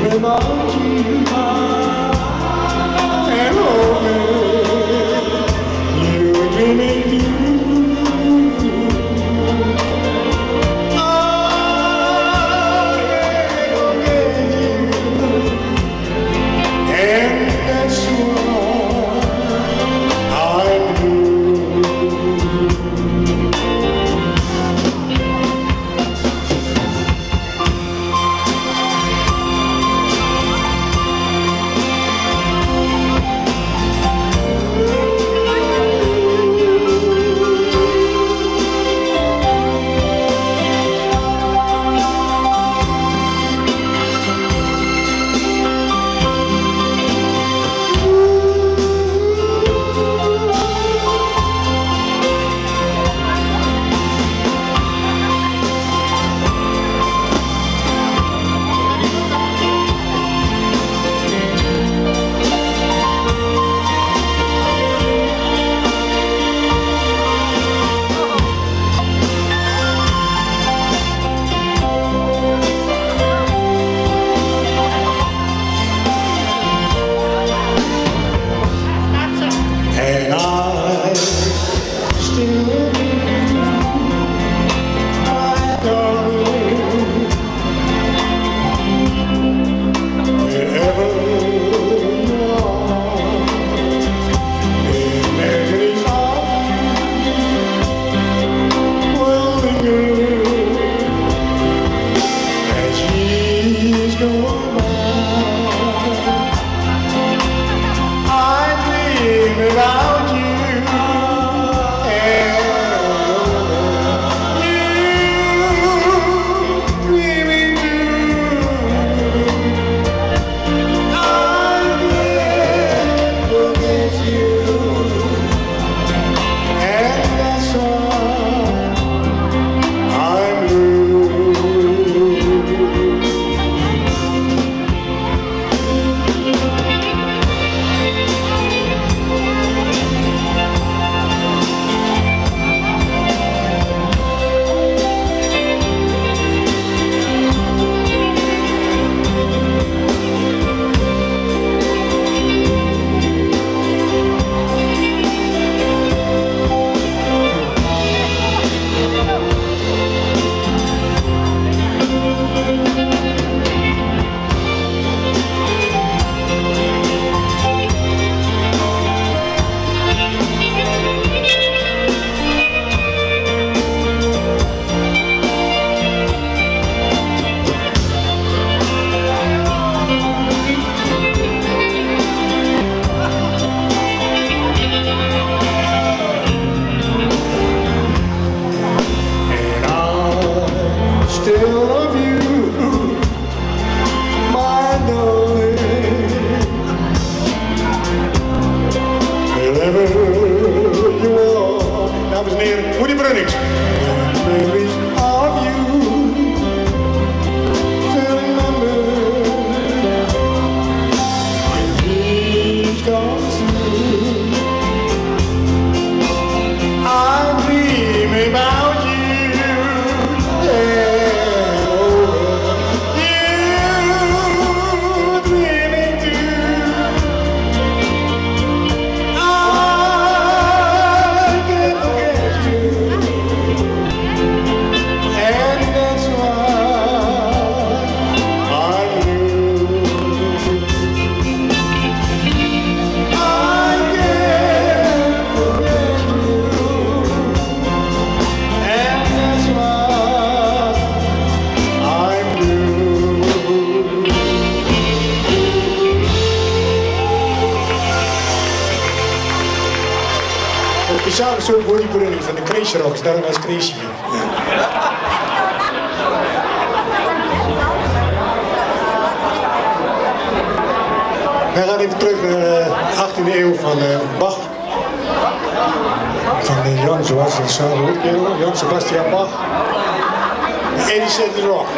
about you and only you were dreaming too. Dames en heren, Woody Brunnings. Memories of you. Still remember when he's gone soon. I dream about you. Speciale soort Woody Brunnings van de Crazy Rocks, daarom is Crazy hier. Wij gaan even terug naar de 18e eeuw van Bach. Van Jan, zoals je het zou horen, Jan Sebastian Bach. Eddie Said the Rock.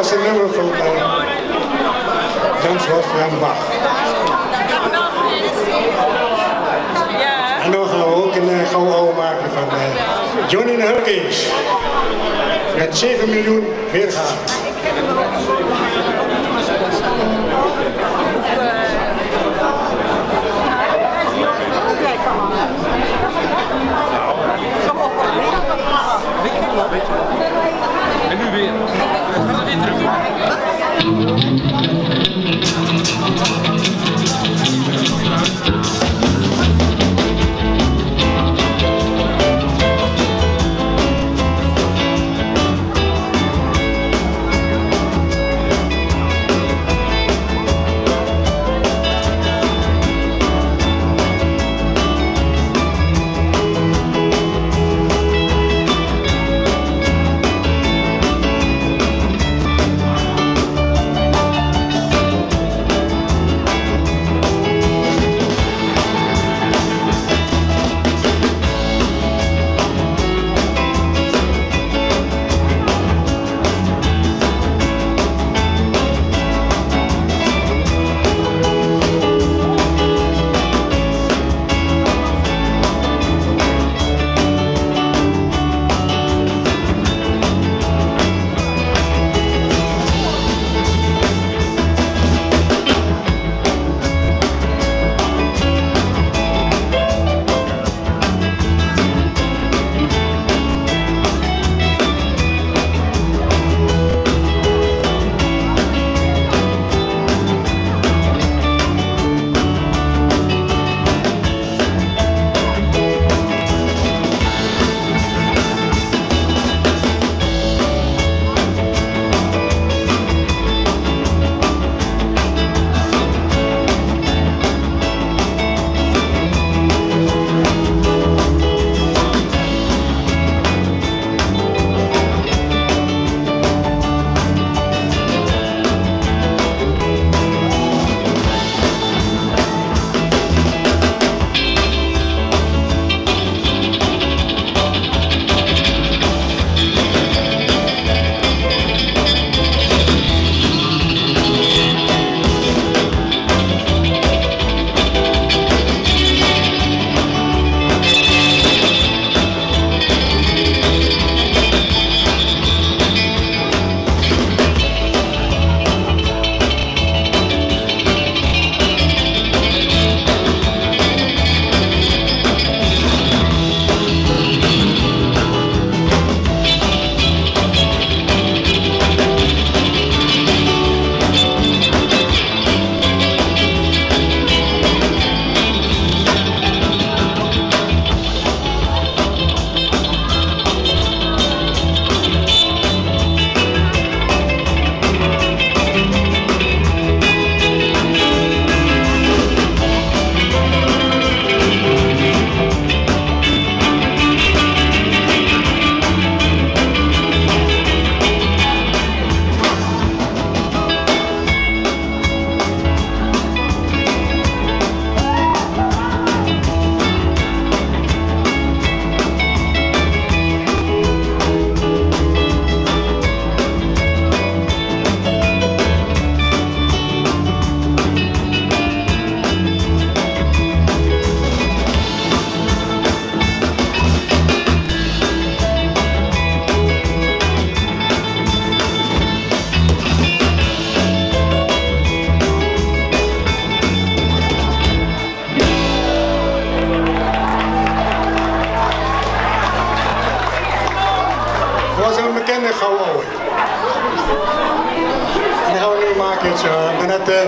is een nummer van Jan Sebastian Bach. En dan gaan we ook een gouden oude maken van Johnny and the Hurricanes. Met 7 miljoen weergaan. En nu weer. Gaat er weer terug. bekende gouden ouwe. En die gaan we nu maken. Net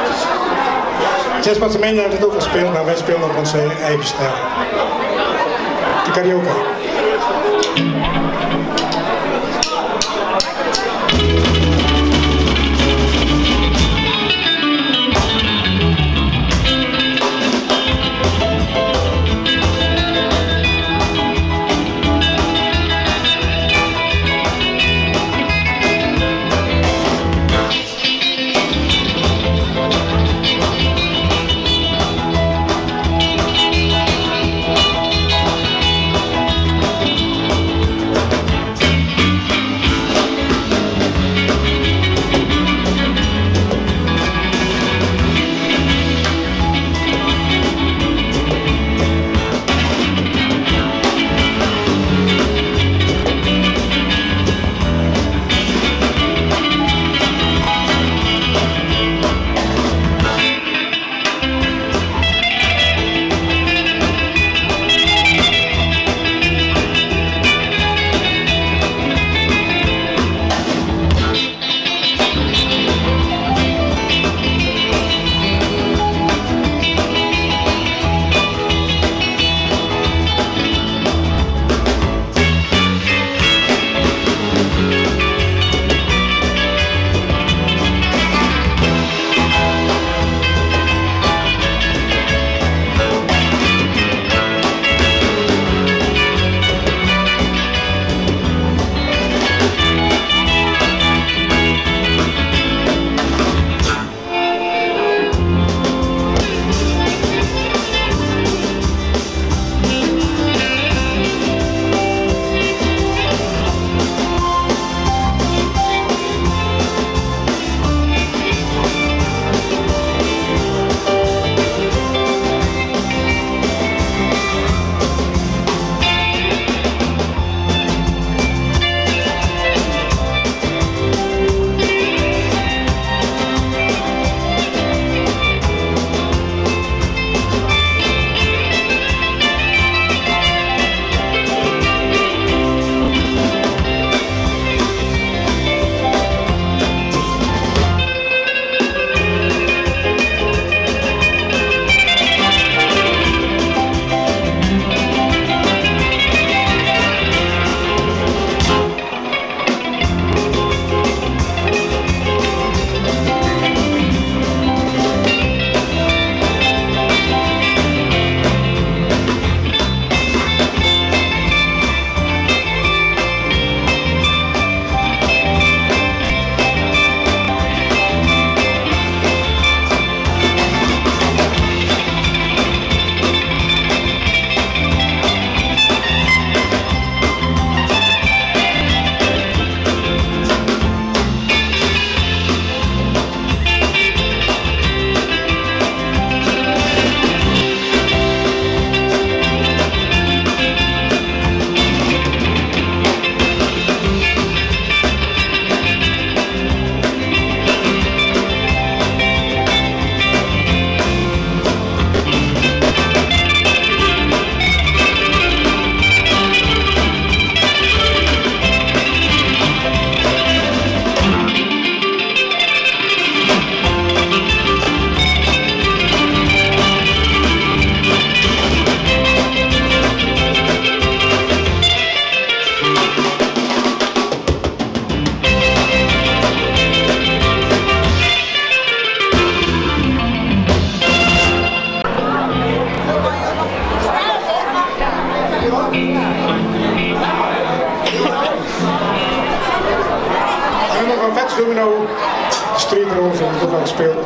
Jazz Semenya heeft het ook gespeeld, maar wij spelen op onze eigen stijl. De karaoke. doen we nou? Street Rose hebben we toch al gespeeld.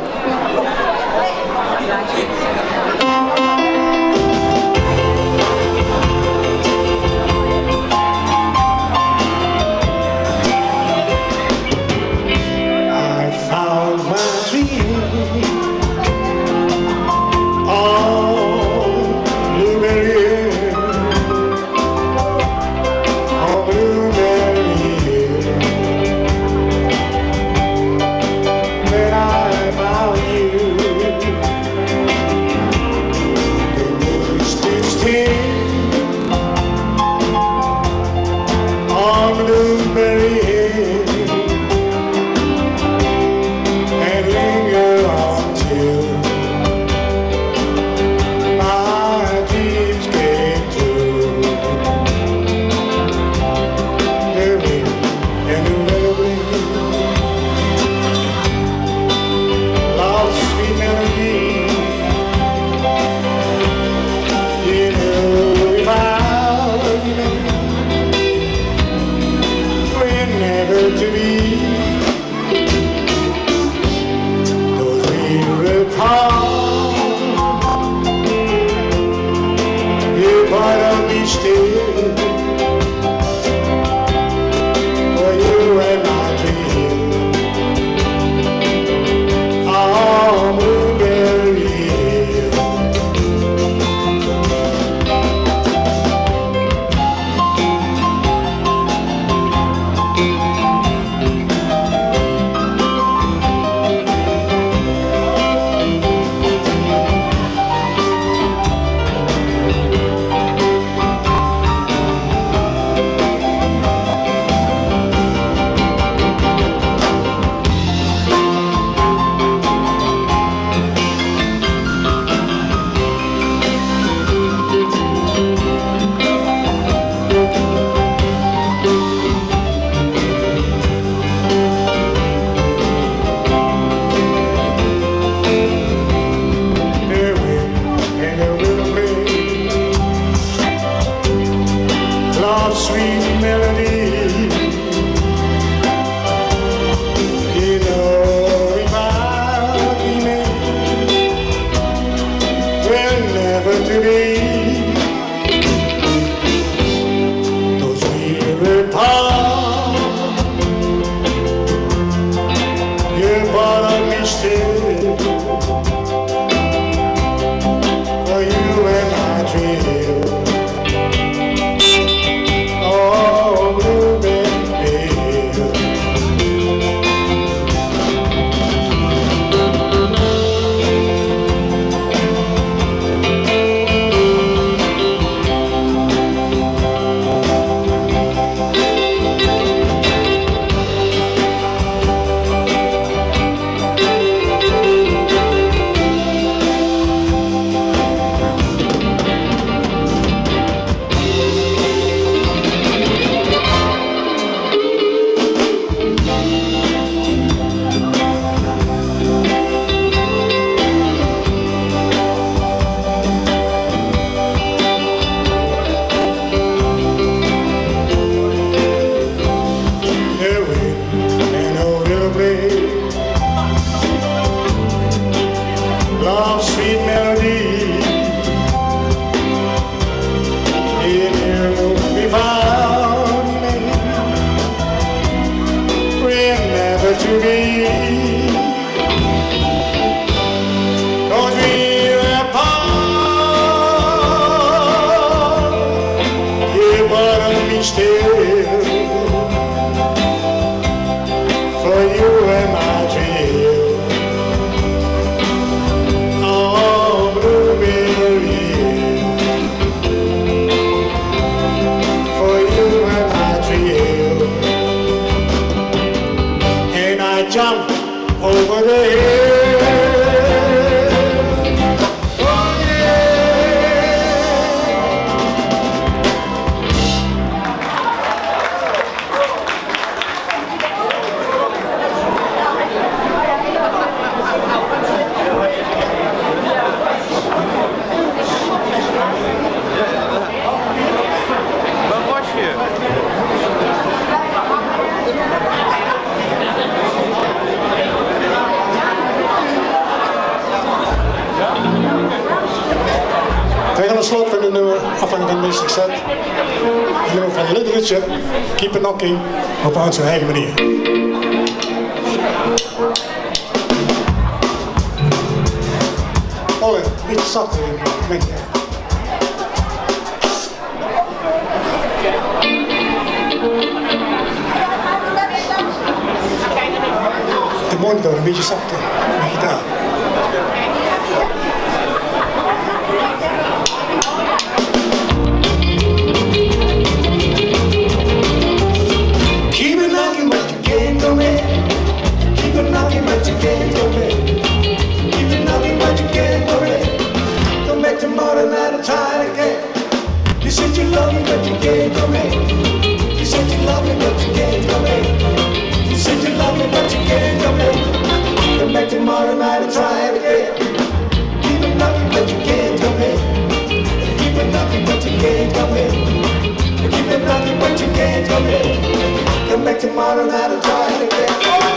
Jump over the hill. Oh yeah. afhankelijk van de meeste set. En dan van Little Richard, Keep It Knocking, op aan zijn eigen manier. Olle, een beetje zachter in het moment. De monitor een beetje zachter, de gitaar. Keep it knocking, but you can't come in. Keep it knocking, but you can't come in. Keep it knocking, but you can't come in. Come back tomorrow night and try it again. You said you love me, but you can't come in. You said you love me, but you can't come in. You said you love me, but you can't come in. Come back tomorrow night and try it again. Keep it knocking, but you can't come in. Keep it knocking, but you can't come in. Keep it knocking, but you can't come in. Come back tomorrow night and try it again.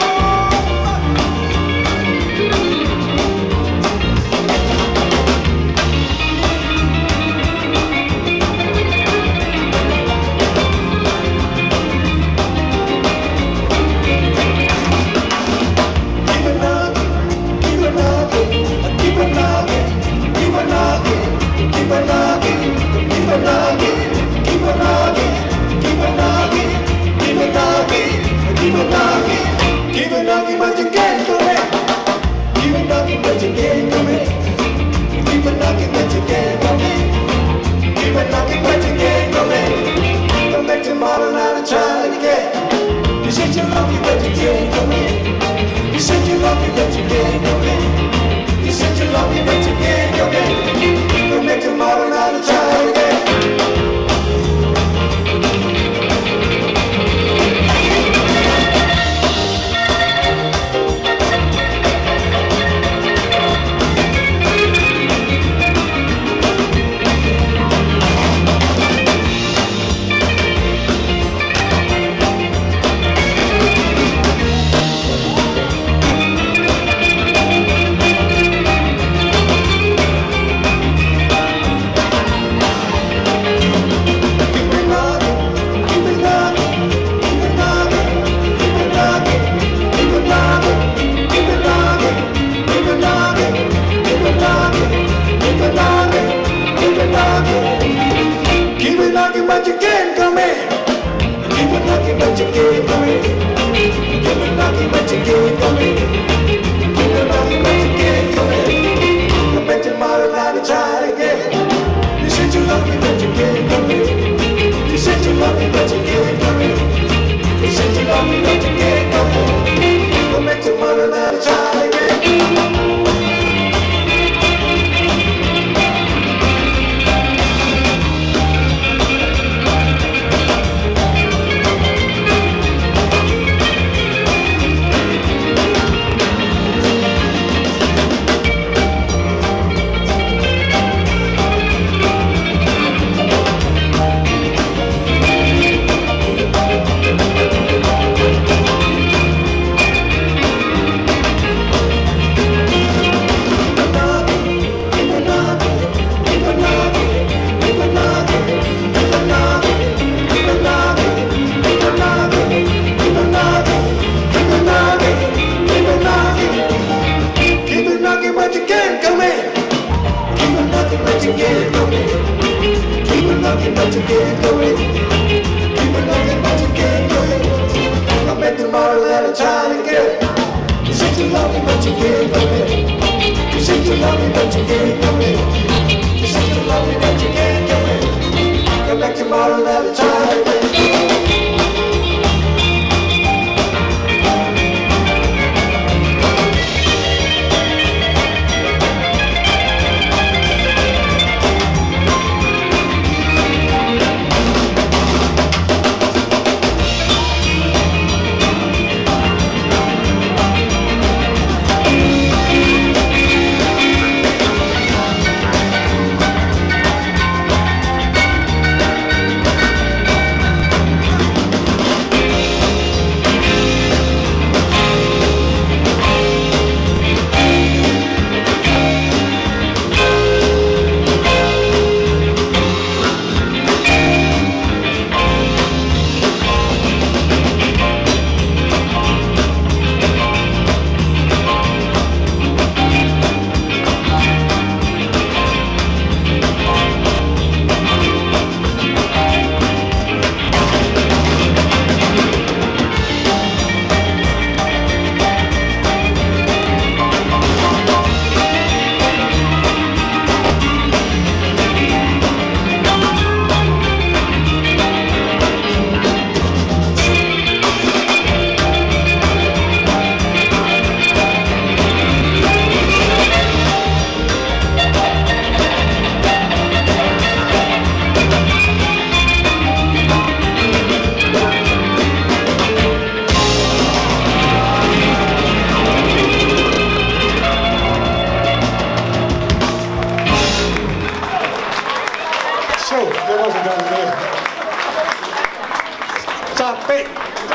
Capé.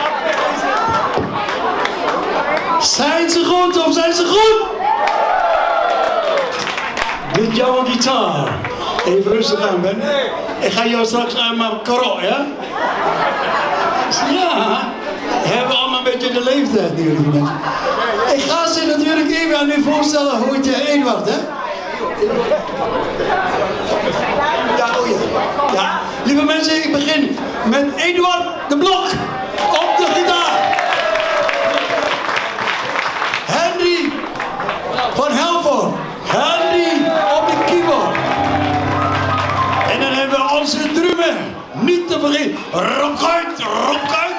Zijn ze goed of zijn ze goed? Dit is jouw gitaar. Even rustig aan, Ben. Ik ga jou straks aan mijn karo, ja? Ja, hebben we allemaal een beetje de leeftijd nu, lieve mensen. Ik ga ze natuurlijk even aan u voorstellen. Hoe heet je? Eduard, hè? Ja, oh ja. Ja. Lieve mensen, ik begin met Eduard de Blok op de gitaar. Henry van Helvoort. Henry op de keyboard. En dan hebben we onze drummer. Niet te vergeten. Rock uit.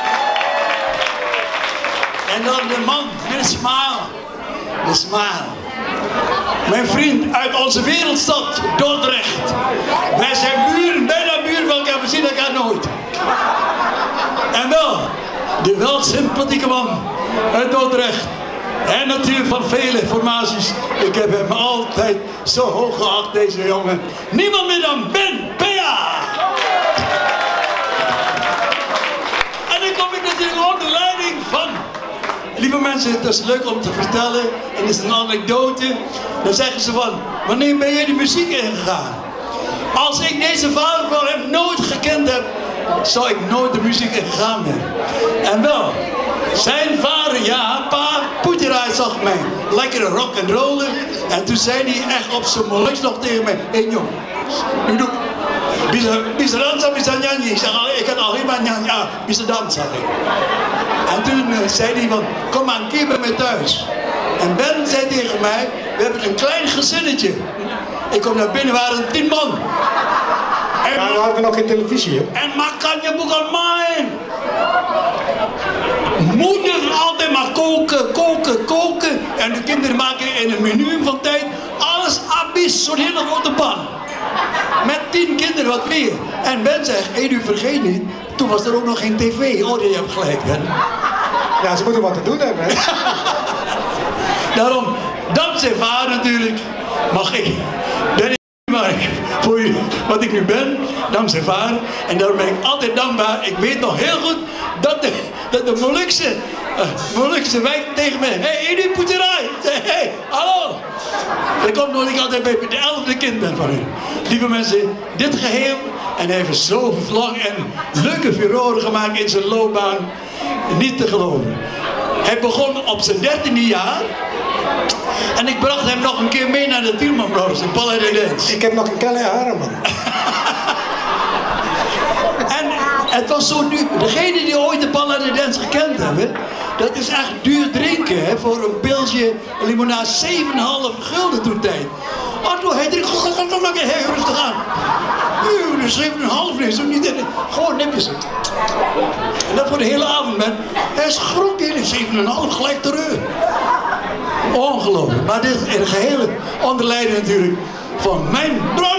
En dan de man met een smile. De smile. Mijn vriend uit onze wereldstad, Dordrecht. Wij zijn buren, bijna buren van elkaar, we zien elkaar nooit. En wel, de wel sympathieke man uit Dordrecht. En natuurlijk van vele formaties. Ik heb hem altijd zo hoog geacht, deze jongen. Niemand meer dan Ben Pea. En dan kom ik natuurlijk onder leiding van... Lieve mensen, het is leuk om te vertellen. En het is een anekdote. Dan zeggen ze van, wanneer ben je de muziek ingegaan? Als ik deze vader van hem nooit gekend heb, zou ik nooit de muziek ingegaan zijn. En wel, zijn vader, ja, pa Poeteraai zag mij lekkere rock and rollen. En toen zei hij echt op zijn molux nog tegen mij, hé jong, nu doe bisa dansa, bisa nyanyi. Ik had alleen maar nyanyi, bisa dansa. En toen zei hij van, kom maar een keer bij mij thuis. En Ben zei tegen mij, we hebben een klein gezinnetje. Ik kom naar binnen, waren 10 man. En Ja, dan hadden we nog geen televisie, hè? En makanya bukan main. Moeder altijd maar koken. En de kinderen maken in een minuut van tijd alles abis, zo'n hele grote pan. Met 10 kinderen, wat meer. En Ben zegt, u vergeet niet, toen was er ook nog geen tv. Oh, je hebt gelijk, Ben. Ja, ze moeten wat te doen hebben, hè? Daarom, dankzij vader natuurlijk, ben ik maar voor wat ik nu ben, dankzij vader. En daarom ben ik altijd dankbaar. Ik weet nog heel goed dat de Molukse wijk tegen mij, hé, Edu Poeteraai, hé, hallo. Dat komt nog ik altijd bij de 11e kind ben van u. Lieve mensen, dit geheel, en hij heeft zo lang en leuke furoren gemaakt in zijn loopbaan, niet te geloven. Hij begon op zijn 13e jaar. En ik bracht hem nog een keer mee naar de Tielman Brothers in Paladins. Ik heb nog een kelle haren, man. En het was zo nu, degene die ooit de Paladins gekend hebben, dat is echt duur drinken, hè, voor een pilsje limonade, 7,5 gulden toen tijd. Oh, hij drinkt, heel rustig aan. 7,5 is ook niet, gewoon nepjes. En dat voor de hele avond, man. Hij is groot, 7,5 gelijk terug. Ongelooflijk. Maar dit is een gehele onder leiding natuurlijk van mijn broer.